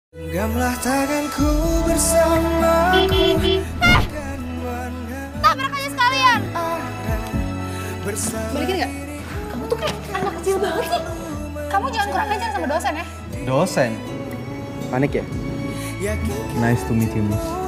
Genggamlah tanganku bersamaku. Tabrak aja sekalian. Balikin nggak? Kamu tuh kayak anak kecil banget sih. Kamu jangan kurang ajar sama dosen ya. Dosen? Panik ya? Nice to meet you, Miss.